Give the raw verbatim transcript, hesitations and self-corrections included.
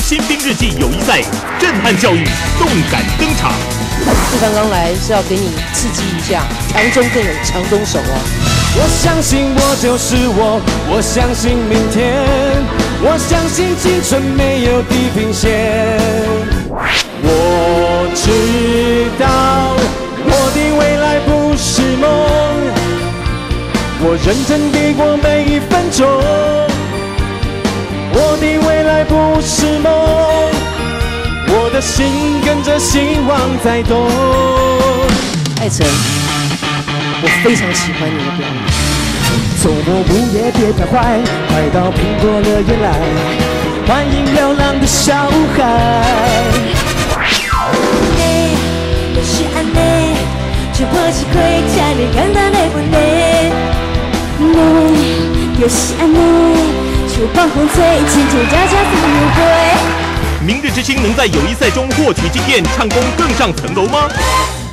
新兵日记友谊赛，震撼教育，动感登场。 志刚刚来是要给你刺激一下，强中更有强中手哦。 我相信我就是我，我相信明天，我相信青春没有地平线。我知道我的未来不是梦，我认真地过每一分钟。我的未来不是梦，我的心跟着希望在动。 艾成，我非常喜欢你的表演。 周末午夜别太坏，快到苹果乐园来，欢迎流浪的小孩。 你就是安尼，就抱一块这么简单的问题。你就是安尼。就放风吹，轻轻悄悄自由飞。 明日之星能在友谊赛中获取经验，唱功更上层楼吗？